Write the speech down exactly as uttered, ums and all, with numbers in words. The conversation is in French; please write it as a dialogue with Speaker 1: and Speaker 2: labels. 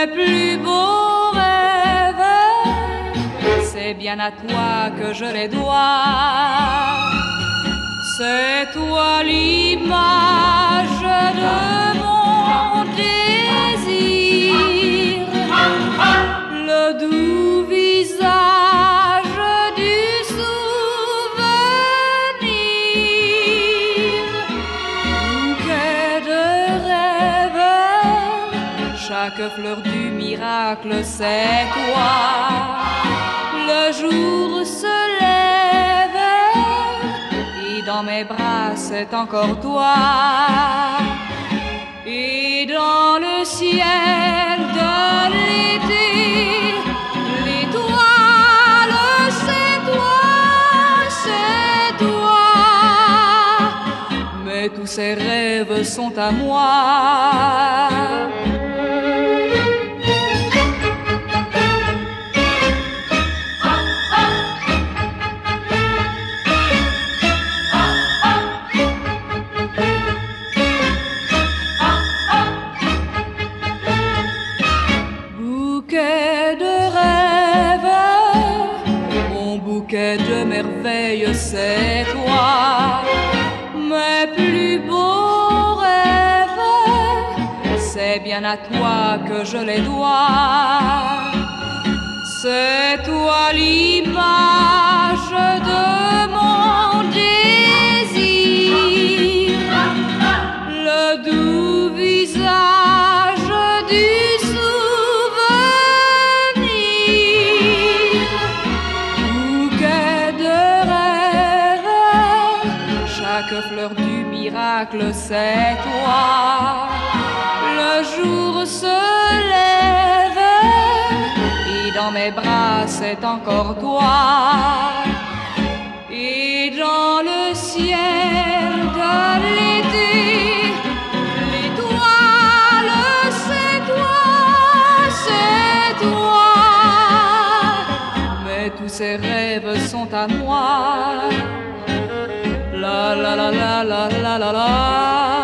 Speaker 1: mes plus beaux rêves, c'est bien à toi que je les dois. C'est toi l'image de mon désir, le doux visage du souvenir, bouquet de rêves, chaque fleur du miracle, c'est toi. Le jour se lève et dans mes bras, c'est encore toi. Et dans le ciel de l'été, l'étoile, c'est toi, c'est toi. Mais tous ces rêves sont à moi. Bouquet de rêves, mon bouquet de merveilles, c'est toi. Mes plus beaux rêves, c'est bien à toi que je les dois. C'est toi l'image de mon désir, le doux visage du souvenir, bouquet de rêves, chaque fleur du miracle, c'est toi. Le jour se lève et dans mes bras, c'est encore toi. Et dans le ciel de l'été, l'étoile, c'est toi, c'est toi. Mais tous ces rêves sont à moi. La la la la la la la la.